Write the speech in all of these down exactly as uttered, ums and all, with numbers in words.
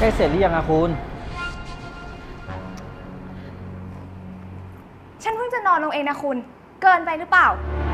ล้เสร็จหรือยังอะคุณฉันเพิ่งจะนอนลงเองนะคุณเกินไปหรือเปล่า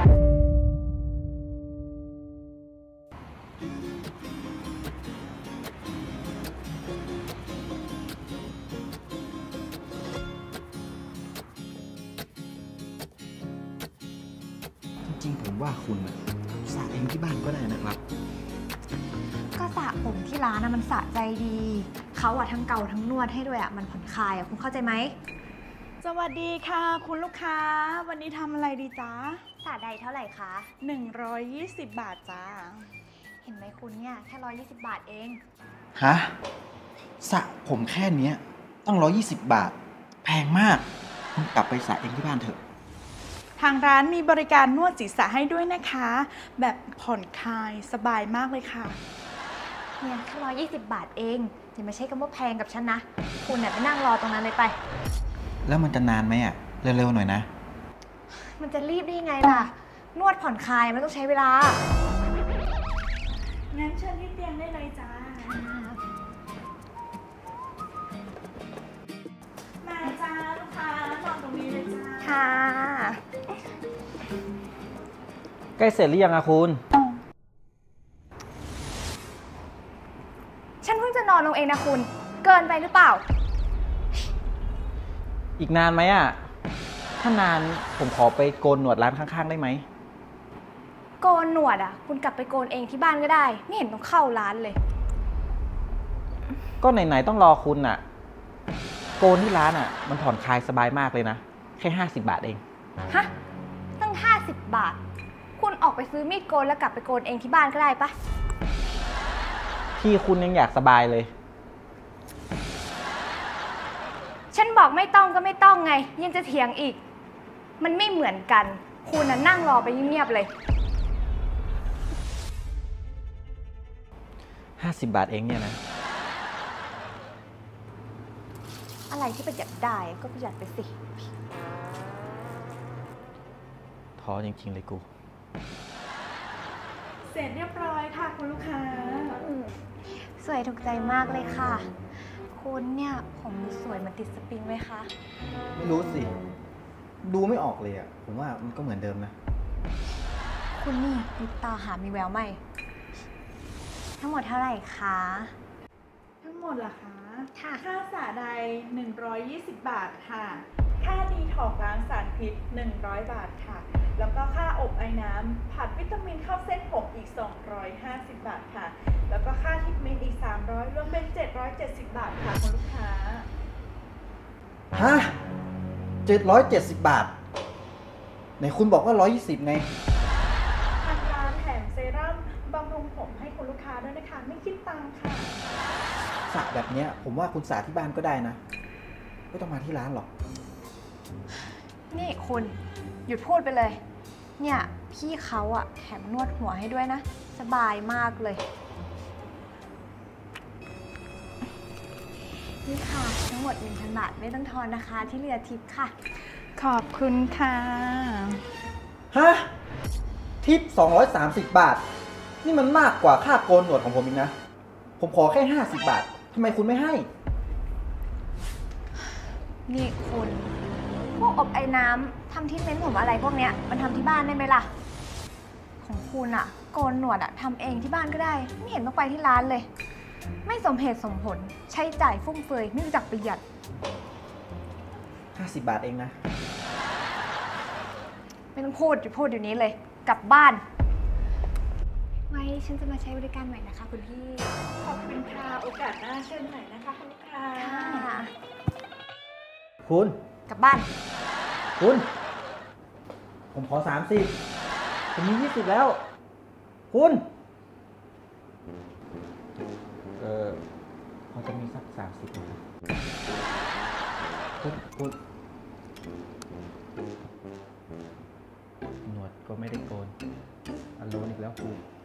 จริงๆผมว่าคุณสระเองที่บ้านก็ได้นะครับก็สระผมที่ร้านนะมันสะใจดีเขาอะทั้งเกาทั้งนวดให้ด้วยอะมันผ่อนคลายอะคุณเข้าใจไหมสวัสดีค่ะคุณลูกค้าวันนี้ทำอะไรดีจ๊ะสระใดเท่าไหร่คะหนึ่งร้อยยี่สิบบาทจ้าเห็นไหมคุณเนี่ยแค่ร้อยยี่สิบบาทเองฮะสระผมแค่นี้ต้องร้อยยี่สิบบาทแพงมากคุณกลับไปสระเองที่บ้านเถอะทางร้านมีบริการนวดศีรษะให้ด้วยนะคะแบบผ่อนคลายสบายมากเลยค่ะเนี่ยแค่ร้อยยี่สิบบาทเองอย่ามาใช้คำว่าแพงกับฉันนะคุณเนี่ยไปนั่งรอตรงนั้นเลยไปแล้วมันจะนานไหมอ่ะเร็วๆหน่อยนะมันจะรีบได้ยังไงล่ะนวดผ่อนคลายมันต้องใช้เวลางั้นเชิญที่เตียงได้เลยจ้ามาจ้าลูกค้านอนตรงนี้เลยจ้าค่ะใกล้เสร็จหรือยังอะคุณฉันเพิ่งจะนอนลงเองนะคุณเกินไปหรือเปล่าอีกนานไหมอะถ้านานผมขอไปโกนหนวดร้านข้างๆได้ไหมโกนหนวดอ่ะคุณกลับไปโกนเองที่บ้านก็ได้ไม่เห็นต้องเข้าร้านเลยก็ไหนๆต้องรอคุณอะโกนที่ร้านอะมันผ่อนคลายสบายมากเลยนะแค่ห้าสิบบาทเองฮะตั้งห้าสิบบาทคุณออกไปซื้อมีดโกนแล้วกลับไปโกนเองที่บ้านก็ได้ปะที่คุณยังอยากสบายเลยฉันบอกไม่ต้องก็ไม่ต้องไงยังจะเถียงอีกมันไม่เหมือนกันคุณน่ะนั่งรอไปเงียบๆเลยห้าสิบบาทเองเนี่ยนะอะไรที่ประหยัดได้ก็ประหยัดไปสิท้อจริงๆเลยกูเสร็จเรียบร้อยค่ะคุณลูกค้าสวยถูกใจมากเลยค่ะคุณเนี่ยผมสวยมันติดสปริงไหมคะไม่รู้สิดูไม่ออกเลยอ่ะผมว่ามันก็เหมือนเดิมนะคุณนี่ลิปตาหามีแววไหมทั้งหมดเท่าไหร่คะทั้งหมดเหรอคะค่ะค่าสระใดหนึ่งร้อยยี่สิบบาทค่ะค่าดีท็อกซ์ล้างสารพิษหนึ่งร้อยบาทค่ะแล้วก็ค่าอบไอ้น้ำผัดวิตามินเข้าเส้นผมอีกสองร้อยห้าสิบบาทค่ะแล้วก็ค่าทิปเมนต์อีกสามร้อยรวมเป็นเจ็ดร้อยเจ็ดสิบบาทค่ะคุณลูกค้าฮะเจ็ดร้อยเจ็ดสิบบาทไหนคุณบอกว่าร้อยยี่สิบไงทางร้านแถมเซรั่มบำรุงผมให้คุณลูกค้าด้วยนะคะไม่คิดตังค์ค่ะสระแบบนี้ผมว่าคุณสระที่บ้านก็ได้นะไม่ต้องมาที่ร้านหรอกนี่คุณหยุดพูดไปเลยเนี่ยพี่เขาอะแถมนวดหัวให้ด้วยนะสบายมากเลยนี่ค่ะทั้งหมด หนึ่งพัน บาทไม่ต้องทอนนะคะที่เหลือทิปค่ะขอบคุณค่ะฮะทิปสองร้อยสามสิบบาทนี่มันมากกว่าค่าโกนหนวดของผมอีกนะผมขอแค่ห้าสิบบาททำไมคุณไม่ให้นี่คุณพวกอบไอ้น้ำทำที่เม้นผมอะไรพวกเนี้ยมันทำที่บ้านได้ไหมล่ะของคุณอะโกนหนวดอะทำเองที่บ้านก็ได้ไม่เห็นต้องไปที่ร้านเลยไม่สมเหตุสมผลใช้จ่ายฟุ่มเฟือยไม่รู้จักประหยัดห้าสิบบาทเองนะไม่ต้องพูดอย่าพูดเดี๋ยวนี้เลยกลับบ้านไว้ฉันจะมาใช้บริการใหม่นะคะคุณพี่ขอบคุณค่ะโอกาสหน้าเชิญใหม่นะคะคุณลูกค้าคุณกลับบ้านคุณผมขอสามสิบผมมียี่สิบแล้วคุณเออพอจะมีสักสามสิบไหมคุณคุณหนวดก็ไม่ได้โกนอันโลนอีกแล้วคุณ